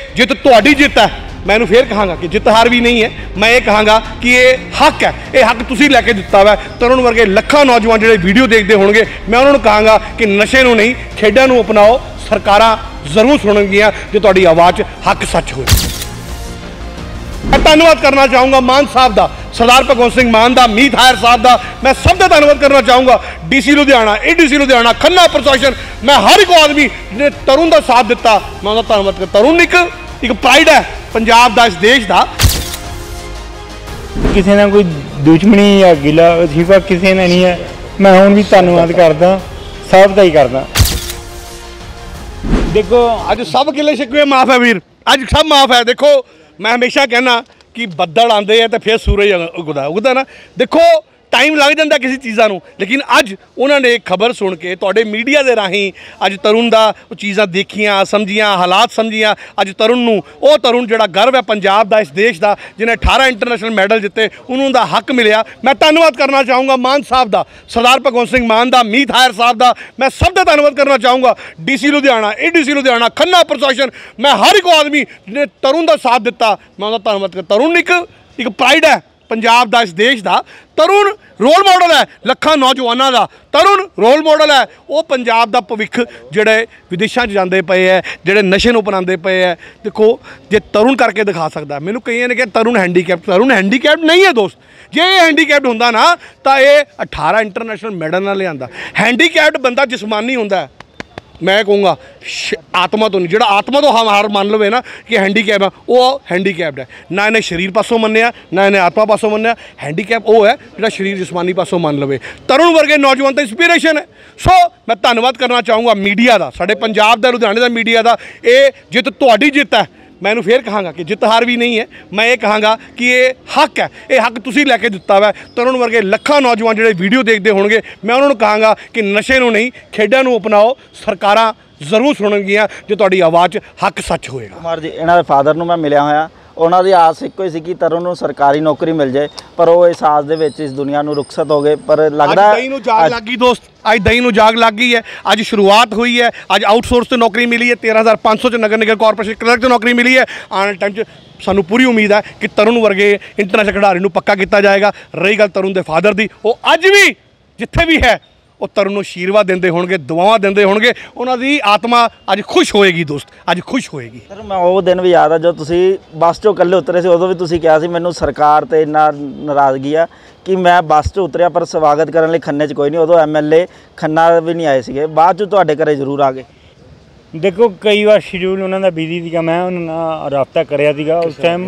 जित तुहाडी जित है, मैं इहनूं फिर कहांगा कि जित हार भी नहीं है, मैं ये कहांगा कि ये हक है, ये हक तुसीं लैके दिता वा। तरुण वर्गे लखां नौजवान जिहड़े वीडियो देखते होणगे, मैं उन्होंने कहांगा कि नशे नूं नहीं खेडां नूं अपनाओ। सरकारां जरूर सुणनगियां जो तुहाडी आवाज़ हक सच होए। मैं धन्नवाद करना चाहूँगा मान साहब का, सरदार भगवंत सिंह मान का, मीत हायर साहब का, मैं सब का धन्नवाद करना चाहूँगा। DC लुधियाना, ADC लुधियाना, खन्ना प्रशासन, मैं हर एक आदमी ने तरुण का साथ दिता, मैं उनका धन्नवाद करता। तरुण एक प्राइड है पंजाब का, इस देश का। किसी ना कोई दुश्मनी या गिला शिफा किसी ने नहीं है, मैं हुण भी धन्नवाद करदा, सब का ही करदा। देखो अज सब गिले शिकवे माफ़ है वीर, अज सब माफ़ है। देखो मैं हमेशा कहना कि बदल आते हैं तो फिर सूरज उगदा ना। देखो टाइम लग जाता किसी चीज़ों को, लेकिन अज उन्होंने खबर सुन के तुहाडे मीडिया के राही अज तरुण का चीज़ां देखियां, समझियां, हालात समझियां। अज तरुण नूं वो तरुण जिहड़ा गर्व है पंजाब का, इस देश का, जिन्हें 18 इंटरनेशनल मैडल जिते, उन्होंने दा हक मिलिया। मैं धन्नवाद करना चाहूँगा मान साहब का, सरदार भगवंत सिंह मान का, मीत हायर साहब का, मैं सब का धन्नवाद करना चाहूँगा। DC लुधियाना, ADC लुधियाना, खन्ना प्रशासन, मैं हर एक आदमी ने तरुण का साथ दिता, मैं उनका धन्नवाद करता। तरुण एक प्राइड है पंजाब का, इस देश का। तरुण रोल मॉडल है लखां नौजवानों का। तरुण रोल मॉडल है वो पंजाब का भविख जिहड़े विदेशों जाते पे है, जिहड़े नशे नूं अपनाते पे है। देखो जे तरुण करके दिखा सकता, मैनूं कईयां ने कहा तरुण हैंडीकैप्ट, तरुण हैंडीकैप्ट नहीं है दोस्त। जे ये हैंडीकैप्ट हुंदा ना तो ये 18 इंटरनेशनल मैडल ना लिआंदा। हैंडीकैप्ट बंदा जिसमानी हुंदा, मैं कहूँगा आत्मा तो नहीं। जो आत्मा तो हम हार मान लवे ना कि हैंडीकैप है, वो हैंडीकैप्ड है। ना इन्हें शरीर पासों मन्निया, ना इन्हें आत्मा पासों मन्निया। हैंडीकैप वो है जो शरीर जिसमानी पासों मान लवे। तरुण वर्गे नौजवान तो इंस्पीरेशन है। सो मैं धन्नवाद करना चाहूँगा मीडिया का, साडे पंजाब का, लुधियाने का मीडिया का। ये जित तुहाडी जित है, मैं इहनूं फिर कहांगा कि जित हार भी नहीं है, मैं ये कहांगा कि ये हक है, ये हक तुसीं लैके दिता वा। तरुण वर्गे लखां नौजवान जिहड़े वीडियो देखते होणगे, मैं उन्होंने कहांगा कि नशे नूं नहीं खेडां नूं अपनाओ। सरकारां जरूर सुणनगियां जो तुहाडी आवाज़ हक सच होएगा। कुमार जी इन्हां दे फादर नूं मैं मिलिया होया, उन्हां दी आस इक्को ही सी कि तरुण नूं सरकारी नौकरी मिल जाए, पर वो इस आस दे विच इस दुनिया नूं रुखसत हो गए। पर लगदा दही नूं जाग लग गई दोस्त, अज दही नूं जाग लग गई है। अज शुरुआत हुई है, अज आउटसोर्स से नौकरी मिली है, 13,500 नगर निगम कॉरपोरेशन क्लर्क नौकरी मिली है। आने टाइम सानू पूरी उम्मीद है कि तरुण वर्गे इंटरनेशनल खिडारी नूं पक्का किया जाएगा। रही गल तरुण के फादर की, वो अज भी जिथे भी है वो तरुण नूं आशीर्वाद देंदे होणगे, दुआवां देंदे होणगे। उन्हां दी आत्मा अज खुश होएगी दोस्त, अज खुश होएगी। सर मैं वो दिन भी याद है जो तुसी बस चों इकल्ले उतरे सी, उदों भी तुसी कहा सी मैनूं सरकार ते इन्ना नाराज़गी आ कि मैं बस चों उतरिया पर स्वागत करने लई खन्ने च कोई नहीं। उदों MLA खन्ना भी नहीं आए सीगे, बाद चों तुहाडे घरे जरूर आ गए। देखो कई बार शेड्यूल उन्होंने बिजी सीगा, मैं उन्होंने नाल राबता करिया सीगा। उस टाइम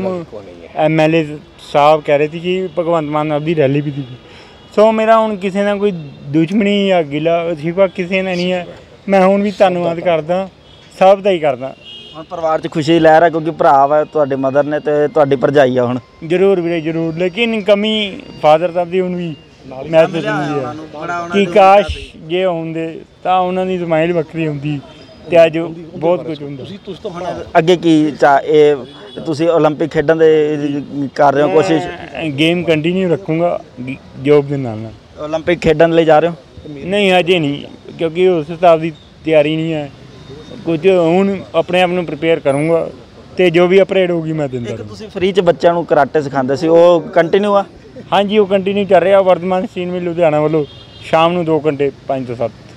MLA साहब कह रहे थे कि भगवंत मान की रैली भी थी। सो मेरा हुण किसी ना कोई दुश्मनी या गिला शिफा किसी ने नहीं है, मैं हुण भी धन्नवाद करदा, सब का ही करदा। हुण परिवार च खुशी लहर है क्योंकि भरा वा तुहाडे मदर ने ते तुहाडी भरजाई आ। हुण जरूर वीरे जरूर, लेकिन कमी फादर साहब की हुण भी महसूस हुंदी है कि काश जे होंदे तां उन्हां दी स्माइल वक्री हुंदी ते अज बहुत कुछ हुंदा। अगे की तुसी ओलंपिक खेडण दे कर रहे हो कोशिश? गेम कंटिन्यू रखूँगा जॉब के नाल। ओलंपिक खेडण लई जा रहे हो? नहीं अजे नहीं, क्योंकि उस हिसाब की तैयारी नहीं है कुछ। हुण अपने आप नूं प्रिपेयर करूँगा तो जो भी अपडेट होगी मैं दिंदा रहूँगा। तुसी फ्री च बच्चों नूं कराटे सिखांदे सी, वो कंटिन्यू आ? हाँ जी वो कंटिन्यू चल रहा। वर्धमान सीन में लुधियाना वालों शाम नूं 2 घंटे 5 ਤੋਂ 7